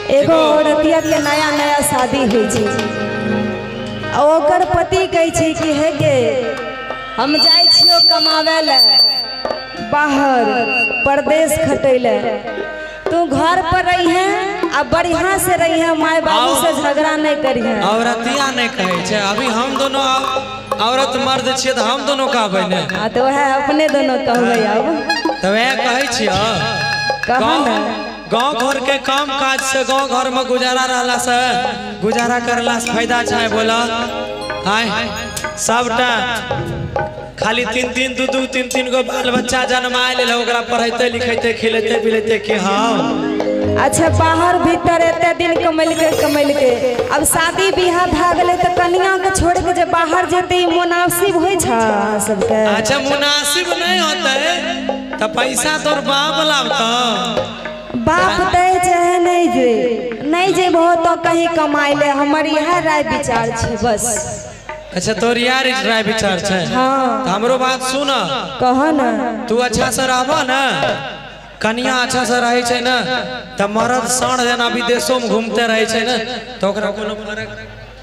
एगो औरतिया के नया नया शादी हुई छे, ओकर पति कहे छे कि हे गे हम जाय छियो कमावे ले बाहर परदेश खटे ले, तू घर पर रही है आ बढ़िया से रही है, माय बाबू से झगड़ा नहीं करी है। औरतिया नहीं कहे छे, अभी हम दोनों औरत मर्द छिए तो हम दोनों कहबै ने। हां तो वह अपने दोनों कहबै। अब तो वह कहे छिए गाँव घर के काम काज से गाँव घर में गुजारा रहला से गुजारा करला से फायदा छै बोला। आय सबटा खाली तीन तीन गो बाल बच्चा जन्माए ले ओकरा पढ़ैते लिखैते खिलैते पिलैते के हम। अच्छा बाहर भीतर एते दिन कमैल के अब शादी बियाह भ गेले त कन्या के छोड़ के जे बाहर जेते मुनासिब होय छ सबके। अच्छा मुनासिब नहीं होते त पैसा तोर बाप लावता, बाप दे चाहे नहीं जे बहुत तो कहीं कमाई ले, हमर यह राय विचार छे बस। अच्छा तोर यार राय विचार छे। हाँ हमरो बात सुन, कह ना तू अच्छा से रहबा ना, कन्या अच्छा से रहे छे ना त मर्द साढ़ जना विदेशों में घूमते रहे छे ना तो ओकरा कोनो फर्क।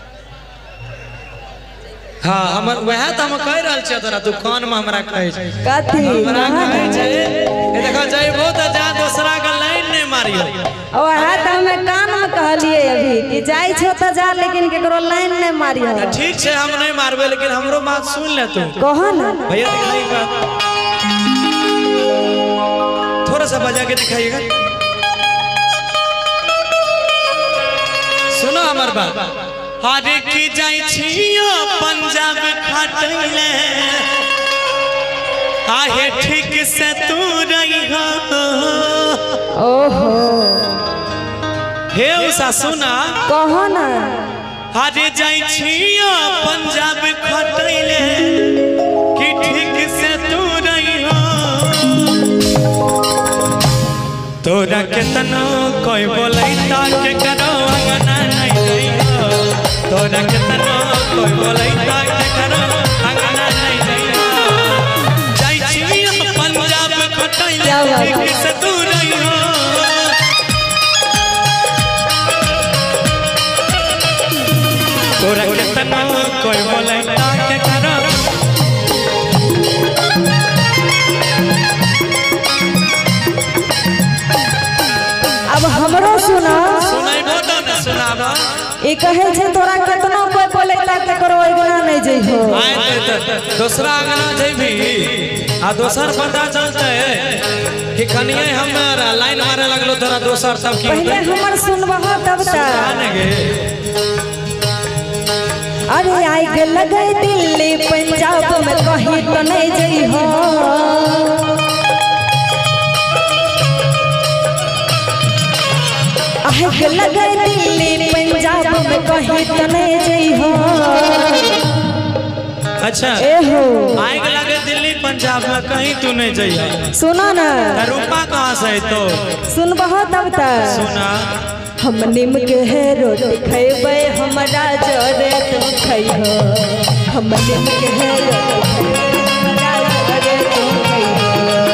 हाँ हमर वह त हम कह रहल छे, तोरा दुकान में हमरा कहे छे कथी हमरा कहे छे ए देखो जइबो त जा दूसरा के लाइन नहीं मारियो। ओ है त हमें कान में कहलिए अभी कि जाई छो त जा लेकिन केकरो लाइन नहीं मारियो। ठीक छे हम नहीं मारबे, लेकिन हमरो बात सुन ले तू। कह ना भैया दिखाइएगा, थोड़ा सा बजा के दिखाइएगा। सुनो हमार बात, अरे की जाई छियो पंजाब खटैले आहे ठीक से तू रही हो। ओहो हे उषा सुना, कह ना अरे जाई छियो पंजाब खटैले कि ठीक से तू रही हो। तोरा केतनो कोई बोलैता के करो अंगना नहीं रही हो, तोरा केतनो कोई बोलैता के करो अंगना नहीं रही हो। जाई छियो पंजाब खटैले ठीक से तू रही हो। तोरा केतनो कोई बोलैता के करो। अब हमरो सुना, सुनाइबो त न सुनाबा। ई कहे छे तोरा केतनो कोई बोले ता केकरो अगना नहीं जइहो। आय त दूसरा अंगना जइबी आ दोसर पता चलते कि कनिए हमरा लाइन मारे लगलो तोरा दोसर सब की पहले हमर सुनबह तब त। अरे आई के लगे दिल्ली पंजाब में कहीं तो नहीं जइहो। आई के लगे दिल्ली पंजाब में कहीं तो नहीं जइहो। अच्छा एहो आए के लगे दिल्ली पंजाब में कहीं तू नहीं जइहा। सुना ना रूपा कहाँ से तो सुनबह तब त। सुना हम नीम के है रोटी खैबे हमरा जरे तू खइहो। हम नीम के है रोटी खैबे हमरा जरे तू खइहो।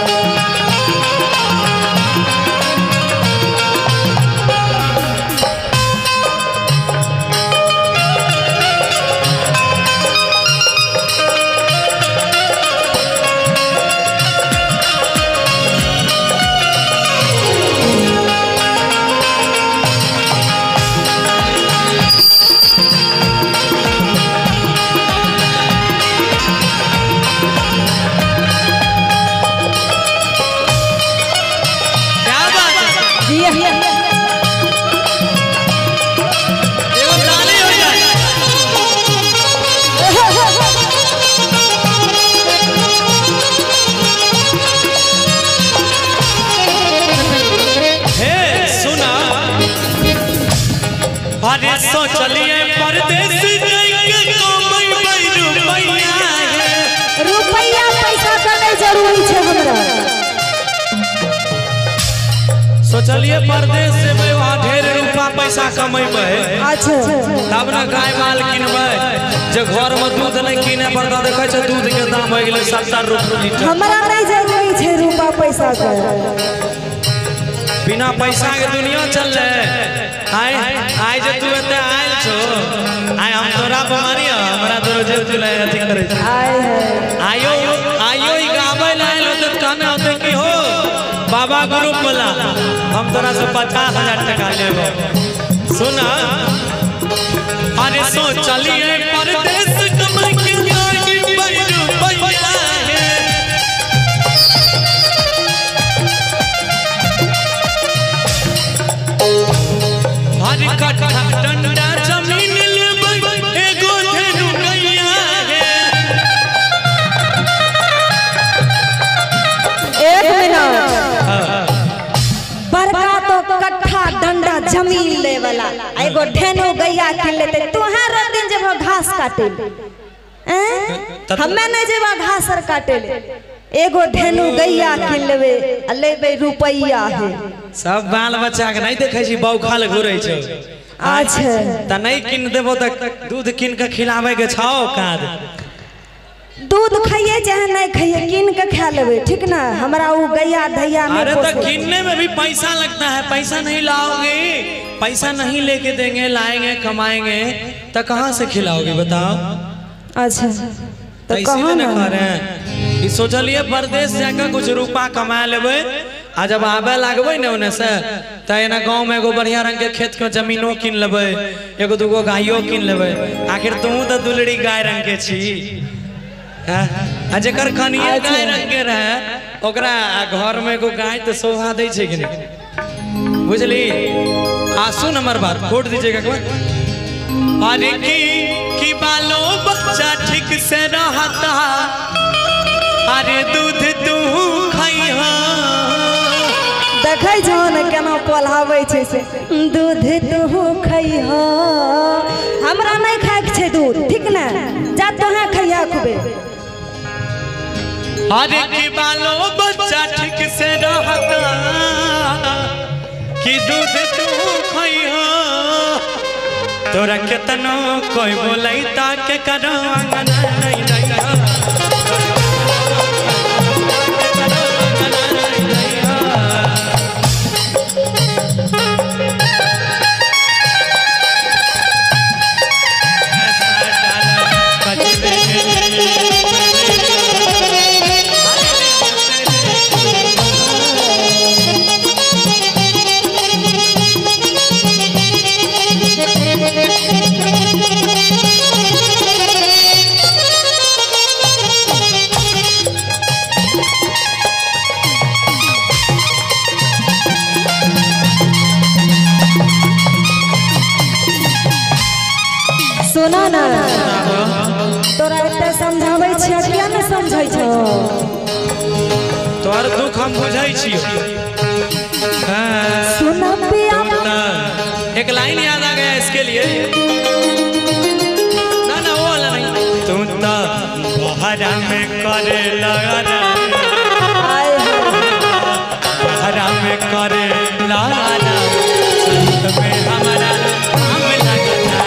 अरे सोचलिए परदेश जाइके कमाई रुपैया है। रुपैया पैसा का नहीं जरूरी छे हमरा। सोचलिए परदेश से मैं वहाँ ढेर रुपया पैसा कमेबे। अच्छा तब ना गाय माल किनबे, जे घर में दूध नहीं किने पड़ता देखे छे दूध के दाम हो गेले 70 रुपया लीटर। हमरा नहीं जरूरी छे रुपया पैसा का। बिना पैसा के दुनिया चल रहे। जे तू एते आइल छो आय हम तोरा बीमारी हमरा तो रोजे चले अथी करे आयो आयो ई गाबै लाइल होते कहना होते कि हो बाबा ग्रुप वाला हम तोरा से 50,000 टका लेबो सुना अरे सो चलिए परदेश कमाई के लागी बैरू पैसा है हर कट्ठा डंडा जमीन लेबै एगो धेनु गैया है एक मिनट बड़का तो कट्ठा डंडा जमीन ले वाला एगो धेनु गैया किन लेते तोहर दिन जब घास काटे हमें नहीं जेबा घास और काटे ले एगो धेनु गैया किन लेबे आ लेबे रुपैया है सब बाल बच्चा के नहीं देखे छी बौखल घुरै छै अच्छा त नहीं किन देबो त दूध किन के खिलावे के छौ काद दूध खाइए चाहे नहीं खाइए किन के खा लेबे ठीक ना हमरा वो गैया धैया में अरे तो किनने में भी पैसा लगता है पैसा नहीं लाओगे पैसा नहीं लेके देंगे लाएंगे कमाएंगे तो कहाँ से खिलाओगे बताओ अच्छा तो कहाँ ना कर रहे हैं कि सोचलिए परदेश जाकर कुछ रुपा कमा लेबे आ जब आबे लगबे ने ओने से त एना गांव में एगो बढ़िया रंग के खेत के जमीनो किन लेबे एगो दूगो गायो किन लेबे आखिर तू तो दुलड़ी गाय रंग के छी आ जेकर खनिया गाय रंग के रहे ओकरा घर में एगो गाय तो शोभा दै छै कि नहीं बुझली आ सुन हमर बात कोट दीजिएगा एक बार अरे की बालो बच्चा ठीक से रहता अरे दूध तू खइहा देखै छौ ने केना पोल्हाबै छै से दूध तू खइहा हमरा नहीं खाए के छै दूध ठीक ना जा तोहे खइहा खुबे अरे की बालो बच्चा ठीक से रहता कि दूध तू खइहा तोरा केतनो कोई बोलैता के करो अंगना नहीं दैया सुना ना तोरा एते समझाबै छियै किया नहीं समझै छौ तोहर दुख हम बुझै छियो सुना पिया एक लाइन याद आ गया इसके लिए ना ना वो वाला नहीं तू तो बहरा में करे लगा बहरा में करे लगा में हमारा काम लगा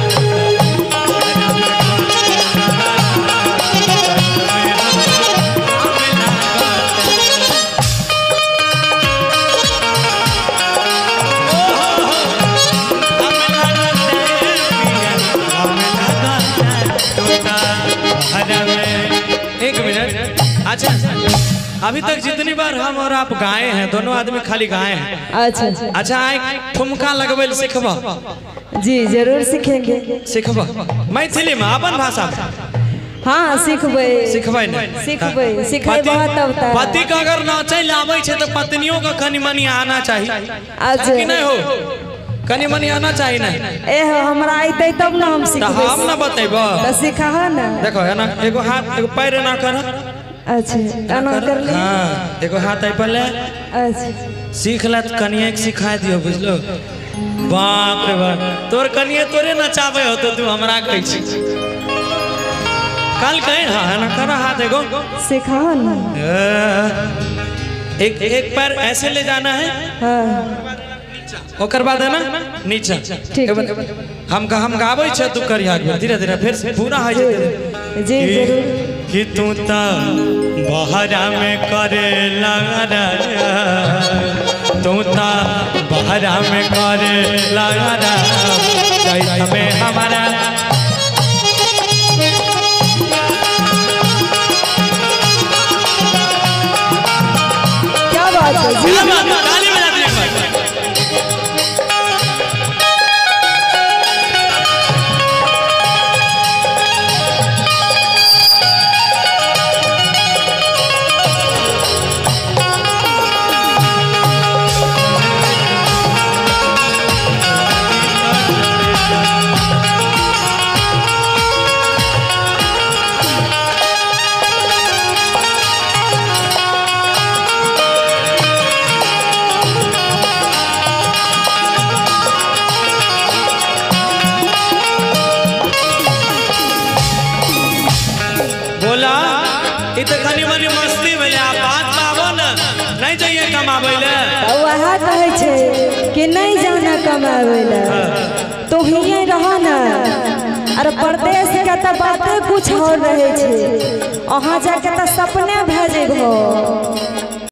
एक मिनट अच्छा अभी तक जितनी बार हम और आप गाए हैं दोनों आदमी खाली गाए हैं अच्छा अच्छा एक ठुमका लगबे सिखबा जी जरूर सीखेंगे सिखबा मैथिली में अपन भाषा हाँ सिखबै सिखबै ने सिखबै सिखेबा तब तक पति का अगर नाचै आबै छै तो पत्नियों का कनी मनी आना चाहिए अच्छा कि नहीं हो कनी मनी आना चाहिए ना हमरा आइते तब ना हम सिखबै हम ना बतेबो तो सिखा ना देखो है ना एगो हाथ एगो पैर ना कर अच्छा एना कर ले हां एगो हाथ आई पले अच्छा सीख लत कनिया के सिखा दियो बुझलो बाप रे बाप तोर कनिए तोरे नचाबे हो तो तू हमरा कहै छी कल कहे हां है ना कर हाथ एगो सिखा ना एक पैर ऐसे ले जाना है हां ओकर बाद है ना नीचे हम गाबै छ तू करिया धीरे धीरे फिर से पूरा हो जेते जी जरूर कि तू ता बहरा में करे लगा तू ता बहरा में करे लगा चैत में हमारा क्या बात है जी? ताली बजा दीजिए एक बार। इतनी बड़ी मस्ती भैया बात पाबो न नहीं चाहिए कमाबे ले वह कहे छे कि नहीं जाना कमावे ले तो हिये रह ना अरे प्रदेश के तो बातें कुछ और रहे छे वहाँ जाके तो सपने भेजे हो